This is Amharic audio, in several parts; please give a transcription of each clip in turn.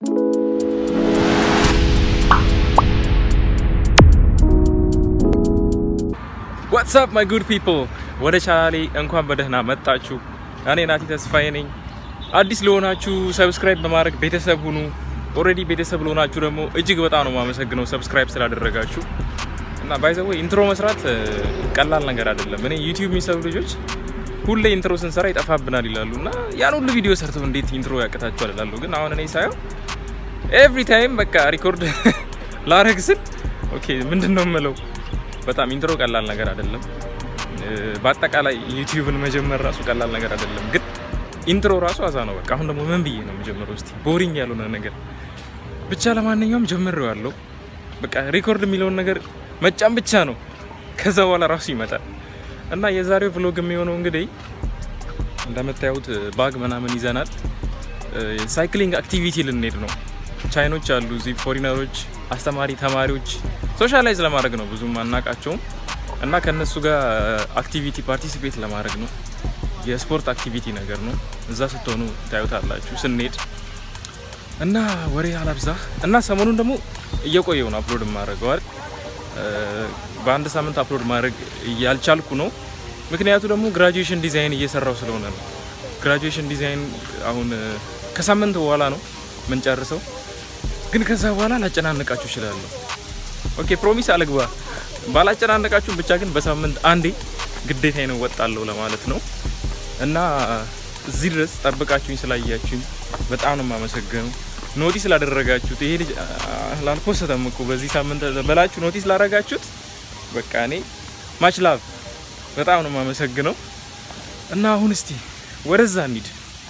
What's up my good people? ወደ ቻናሌ እንኳን በደህና መጣችሁ። እኔ ናቲ ተስፋዬ ነኝ። አዲስ ለሆናችሁ ሰብስክራይብ በማድረግ ቤተሰብ ሁኑ። ኦሬዲ ቤተሰብ ለሆናችሁ ደግሞ እጅግ በጣም ነው ማመሰግነው ሰብስክራይብ ስላደረጋችሁ። እና ባይ ዘ ዌይ ኢንትሮ መስራት ቀላል ነገር አይደለም። እኔ ዩቲዩብ የሚሰሩ ልጆች ሁሌ ኢንትሮ ስንሰራ ይጠፋብናል ይላሉና ያን ሁሉ ቪዲዮ ሰርተው እንዴት ኢንትሮ ያቀታቸዋል ይላሉ። ግን አሁን እኔ ሳየው ኤቭሪ ታይም በቃ ሪኮርድ ላረግስን ኦኬ ምንድነው የምለው በጣም ኢንትሮ ቀላል ነገር አይደለም። በአጠቃላይ ዩቲዩብን መጀመር ራሱ ቀላል ነገር አይደለም። ግን ኢንትሮ ራሱ አዛ ነው። በቃ አሁን ደግሞ ምን ብዬ ነው መጀመሪያው እስቲ ቦሪንግ ያልሆነ ነገር ብቻ ለማንኛውም ጀምሬዋለሁ። በቃ ሪኮርድ የሚለውን ነገር መጫን ብቻ ነው። ከዛ በኋላ ራሱ ይመጣል። እና የዛሬው vlog የሚሆነው እንግዲህ እንደምታዩት ባግ ምናምን ይዘናል። ሳይክሊንግ አክቲቪቲ ልንሄድ ነው። ቻይኖች አሉ እዚህ ፎሪነሮች አስተማሪ ተማሪዎች ሶሻላይዝ ለማድረግ ነው ብዙም አናቃቸው እና ከነሱ ጋር አክቲቪቲ ፓርቲሲፔት ለማድረግ ነው። የስፖርት አክቲቪቲ ነገር ነው። እዛ ስትሆኑ ታዩታላችሁ ስንሄድ እና ወሬ አላብዛ እና ሰሞኑን ደግሞ እየቆየው ነው አፕሎድ ማድረግ አይደል። በአንድ ሳምንት አፕሎድ ማድረግ ያልቻልኩ ነው። ምክንያቱ ደግሞ ግራጁዌሽን ዲዛይን እየሰራው ስለሆነ ነው። ግራጁዌሽን ዲዛይን አሁን ከሳምንት በኋላ ነው ምን ጨርሰው። ግን ከዛ በኋላ ላጨናነቃችሁ ይችላል። ኦኬ ፕሮሚስ አልግባ ባላጨናነቃችሁ ብቻ ግን በሳምንት አንዴ ግዴታዬ ነው ወጣለሁ ለማለት ነው። እና እዚህ ድረስ ጠብቃችሁኝ ስላያችሁኝ በጣም ነው ማመሰግነው። ኖቲስ ላደረጋችሁት ይሄ ልጅ ላልፖስተም እኮ በዚህ ሳምንት በላችሁ ኖቲስ ላደረጋችሁት በቃ እኔ ማች ላቭ በጣም ነው ማመሰግነው። እና አሁን እስቲ ወደዛ እንሂድ።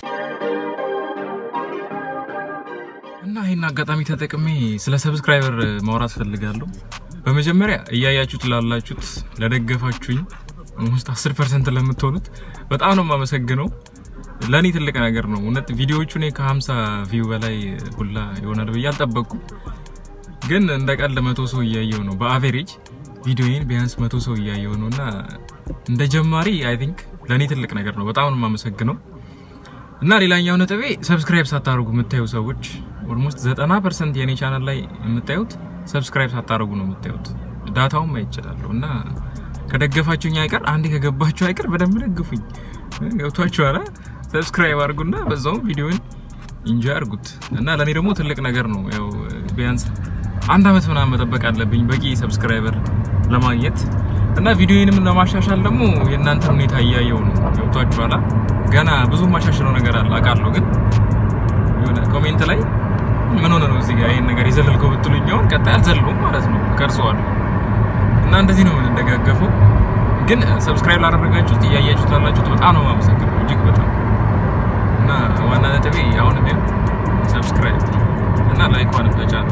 እና ይሄን አጋጣሚ ተጠቅሜ ስለ ሰብስክራይበር ማውራት ፈልጋለሁ። በመጀመሪያ እያያችሁት ላላችሁት ለደገፋችሁኝ almost 10% ለምትሆኑት በጣም ነው ማመሰግነው። ለኔ ትልቅ ነገር ነው። እውነት ቪዲዮዎቹ እኔ ከ50 ቪው በላይ ሁላ ይሆናል ብዬ አልጠበቅኩም። ግን እንደቀል 100 ሰው እያየው ነው በአቨሬጅ ቪዲዮዬን ቢያንስ 100 ሰው እያየው ነውና እንደ ጀማሪ አይ ቲንክ ለኔ ትልቅ ነገር ነው። በጣም ነው ማመሰግነው። እና ሌላኛው ነጥቤ ሰብስክራይብ ሳታደርጉ የምታዩ ሰዎች almost 90% የኔ ቻናል ላይ የምታዩት ሰብስክራይብ ሳታደርጉ ነው የምታዩት። ዳታውም አይቻለሁ እና ከደገፋችሁኝ አይቀር አንዴ ከገባችሁ አይቀር በደንብ ደግፉኝ። ገብቷችሁ አላ ሰብስክራይብ አድርጉና በዛው ቪዲዮን ኢንጆይ አድርጉት። እና ለኔ ደግሞ ትልቅ ነገር ነው። ያው ቢያንስ አንድ አመት ምናምን መጠበቅ አለብኝ በቂ ሰብስክራይበር ለማግኘት። እና ቪዲዮዬንም ለማሻሻል ደግሞ የእናንተ ሁኔታ እያየው ነው። ገብቷችሁ አላ ገና ብዙ ማሻሻለው ነገር አለ አቃለሁ። ግን የሆነ ኮሜንት ላይ ምን ሆነ ነው እዚህ ጋር ይሄን ነገር ይዘልልከው ብትሉኝው ቀጣይ አልዘልሉም ማለት ነው ከርሷል። እና እንደዚህ ነው እንደጋገፈው። ግን ሰብስክራይብ ላደረጋችሁት እያያችሁት ላላችሁት በጣም ነው ማመሰግነው እጅግ በጣም። እና ዋና ነጥቤ አሁን ግን ሰብስክራይብ እና ላይክ ዋን ተጫኑ።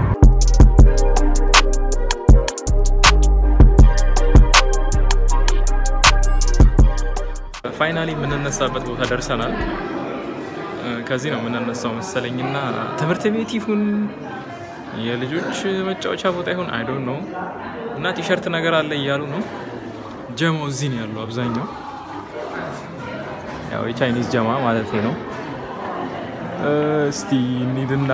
ፋይናሊ ምንነሳበት ቦታ ደርሰናል። ከዚህ ነው ምንነሳው መሰለኝና ትምህርት ቤት ይሁን የልጆች መጫወቻ ቦታ ይሁን አይ ዶንት ኖ። እና ቲሸርት ነገር አለ እያሉ ነው። ጀማው እዚህ ነው ያለው አብዛኛው ያው የቻይኒዝ ጀማ ማለት ነው። እስቲ እንሂድና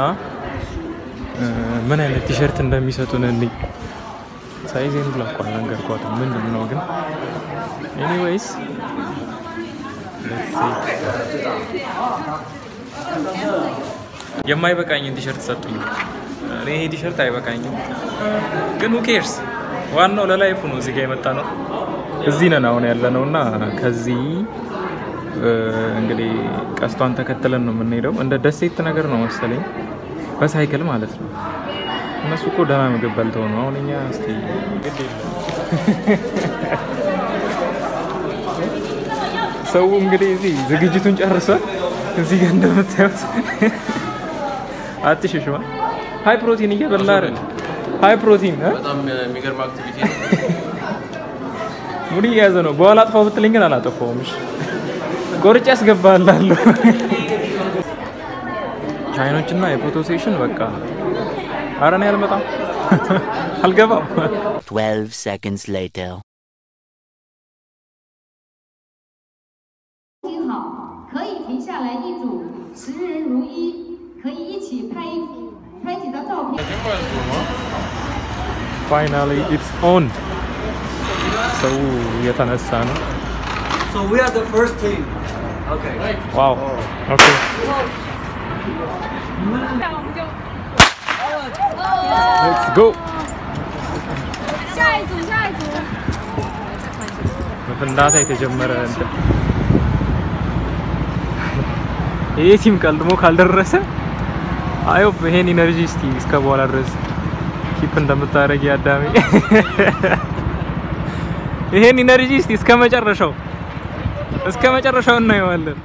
ምን አይነት ቲሸርት እንደሚሰጡን እንይ። ሳይዜን ብላቋል ነገርኳት ምንድነው ግን ኤኒዌይስ let's see የማይበቃኝን ቲሸርት ሰጡኝ። እኔ ይሄ ቲሸርት አይበቃኝም ግን who cares ዋናው ለላይፉ ነው። እዚህ ጋር የመጣ ነው እዚህ ነን አሁን ያለነውና ከዚህ እንግዲህ ቀስቷን ተከትለን ነው የምንሄደው። እንደ ደሴት ነገር ነው መሰለኝ በሳይክል ማለት ነው። እነሱ እኮ ደህና ምግብ በልተው ነው። አሁን እኛ እስቲ ግድ የለም ሰው እንግዲህ እዚህ ዝግጅቱን ጨርሷል። እዚህ ጋር እንደምታዩት አትሽሽማ ሃይ ፕሮቲን እየበላ አይደል? ሃይ ፕሮቲን በጣም የሚገርም አክቲቪቲ ነው። ሙዲ ያዘ ነው። በኋላ አጥፋው ብትለኝ ግን አላጠፋውም። እሺ ቆርጬ ያስገባላለሁ። ቻይኖችና የፎቶ ሴሽን በቃ አረና ያልመጣም አልገባም። 12 seconds later 可以停下来一组10人如一可以一起 Finally, it's on. So የተነሳ ነው. So we are the first team. Okay. Wow. Okay. Let's go. 下一组。 በፍንዳታ የተጀመረ እንትን ይሄ ቲም ቀልድሞ ካልደረሰ አይሆፕ ይሄን ኢነርጂ እስቲ እስከ በኋላ ድረስ ኪፕ እንደምታረጊ አዳሜ ይሄን ኢነርጂ እስቲ እስከ መጨረሻው እናየዋለን።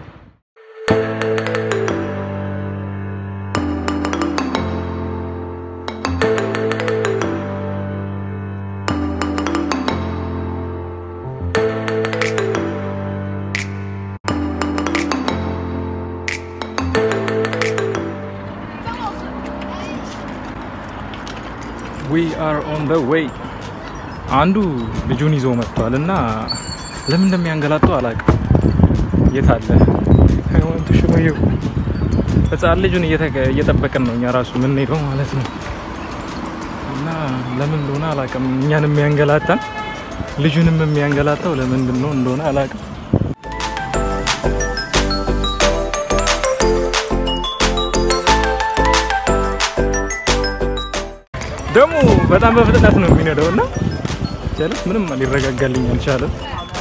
We are on the way. አንዱ ልጁን ይዞ መጥቷል እና ለምን እንደሚያንገላጣው አላውቅም። የት አለ? I want to show you. ህፃን ልጁን እየጠበቀን ነው እኛ ራሱ ምን ሄደው ማለት ነው። እና ለምን እንደሆነ አላውቅም። እኛንም የሚያንገላጣን ልጁንም የሚያንገላጣው ለምን እንደሆነ አላውቅም። ደግሞ በጣም በፍጥነት ነው የሚነዳውና ጀለስ ምንም ሊረጋጋልኝ አልቻለም።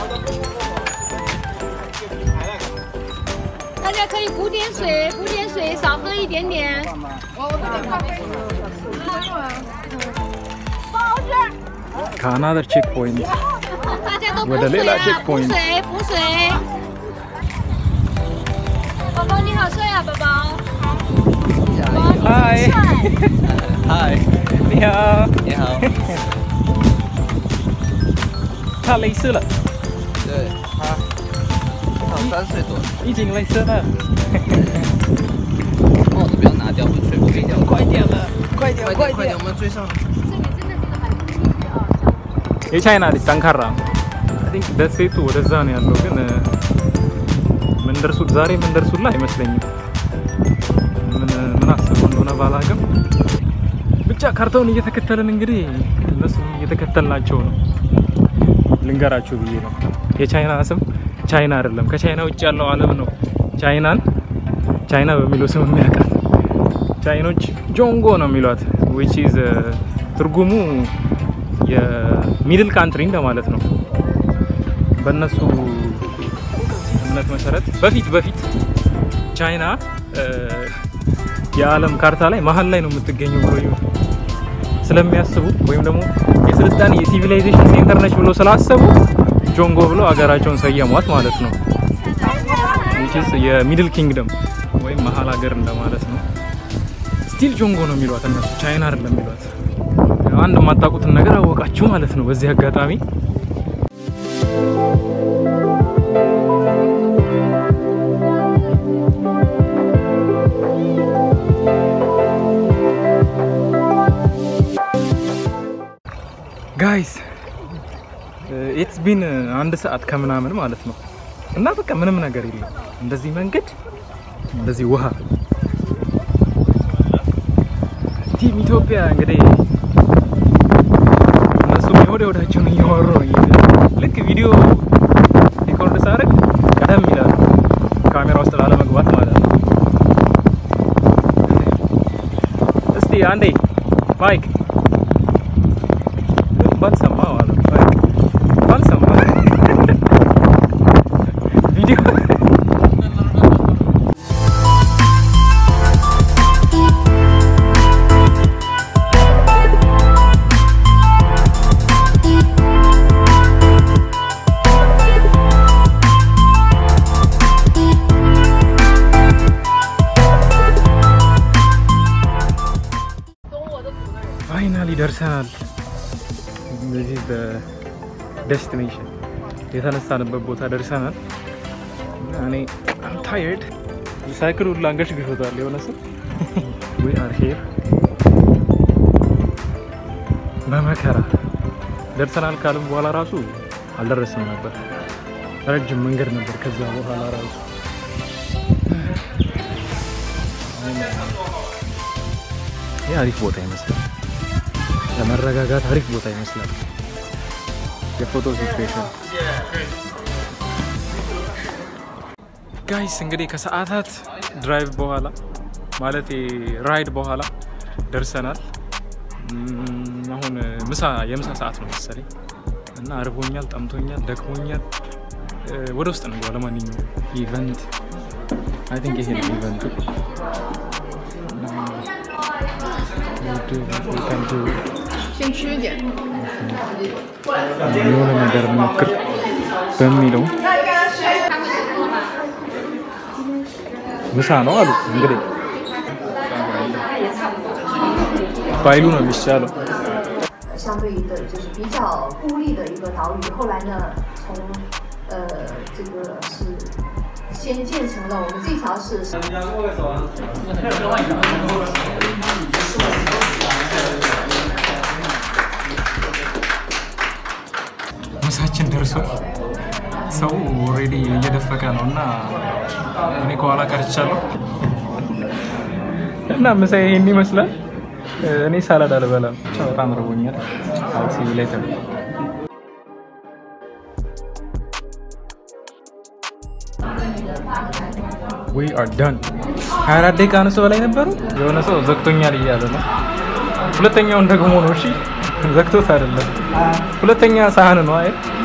大家可以补点水，少喝一点点。 ከአናዘር ቼክ ፖይንት 大家都补 ወደ 水 ሌላ 啊， ቼክ 补 ፖይንት 水，补水。宝宝你好睡啊，宝宝。宝宝你真帅。 Hi. 你好， 你好。 他雷射了， 对，他3岁多， 已经雷射了， 帽子不要拿掉，会吹不飞掉。 快点了，快点， 快点，我们追上了。 የቻይና ልጅ ጠንካራ ነው። አይ ቲንክ ደሴቱ ወደዛ ነው ያለው ግን ዛሬ ምን ደርሱላ አይመስለኝም። ምን አስበው እንደሆነ ባላውቅም ብቻ ካርታውን እየተከተልን እንግዲህ እነሱ እየተከተልናቸው ነው። ልንገራችሁ ብዬ ነው። የቻይና ስም ቻይና አይደለም፣ ከቻይና ውጭ ያለው ዓለም ነው ቻይና በሚለው ስም የሚያውቃት። ቻይኖች ጆንጎ ነው የሚሏት which is ትርጉሙ የሚድል ካንትሪ እንደማለት ነው። በእነሱ እምነት መሰረት በፊት ቻይና የዓለም ካርታ ላይ መሀል ላይ ነው የምትገኘው ብሎ ስለሚያስቡ ወይም ደግሞ የስልጣኔ የሲቪላይዜሽን ሴንተር ነች ብሎ ስላሰቡ ጆንጎ ብሎ አገራቸውን ሰየሟት ማለት ነው። which is የሚድል ኪንግደም ወይም መሀል ሀገር እንደማለት ነው። ስቲል ጆንጎ ነው የሚሏት እነሱ ቻይና አይደለም የሚሏት። አንድ የማታውቁትን ነገር አወቃችሁ ማለት ነው በዚህ አጋጣሚ። ጋይስ ኢትስ ቢን አንድ ሰዓት ከምናምን ማለት ነው እና በቃ ምንም ነገር የለም። እንደዚህ መንገድ እንደዚህ ውሃ ቲም ኢትዮጵያ እንግዲህ እነሱ ወዳቸውን እያወሩ ነው። ልክ ቪዲዮ ሪኮርድ ሳደርግ ቀደም ይላል ካሜራ ውስጥ ላለመግባት ማለት ነው። እስቲ አንዴ ማይክ ባልሰማ ማለት ማይክ ባልሰማ ቪዲዮ ፋይናሊ ደርሰናል። እዚህ በዴስቲኔሽን የተነሳንበት ቦታ ደርሰናል። እኔ I'm tired ሳይክሉ ላንገሽ ግፎታል የሆነ ሰው we are here በመከራ ደርሰናል ካልን በኋላ ራሱ አልደረስንም ነበር። ረጅም መንገድ ነበር ከዛ በኋላ ራሱ አሪፍ ቦታ ይመስላል። ለመረጋጋት አሪፍ ቦታ ይመስላል። የፎቶ ሲቹዌሽን ጋይስ እንግዲህ ከሰዓታት ድራይቭ በኋላ ማለት ራይድ በኋላ ደርሰናል። አሁን የምሳ ሰዓት ነው መሰለኝ እና አርቦኛል፣ ጠምቶኛል፣ ደክሞኛል። ወደ ውስጥ ነው ለማንኛውም ኢቨንት አይ ቲንክ ይሄ ነው ኢቨንቱ። የሆነ ነገር ሞክር በሚለው ምሳ ነው አሉ እንግዲህ ባይሉ ነው የሚሻለው። 相对的就是比较孤立的一个岛屿，后来呢，从这个是先建成了我们这条是。ምሳችን ደርሶ ሰው ኦሬዲ እየደፈቀ ነውና እኔ ከኋላ ቀርቻለሁ እና ምሳ ይሄን ይመስላል። እኔ ሳላድ አልበላም፣ በጣም ረቦኛል። አውሲ ሌተር we are done 24 ደቂቃ ነው በላይ ነበሩ። የሆነ ሰው ዘግቶኛል እያለ ነው። ሁለተኛውን ደግሞ ነው እሺ ዘግቶት አይደለም፣ ሁለተኛ ሳህን ነው። አይ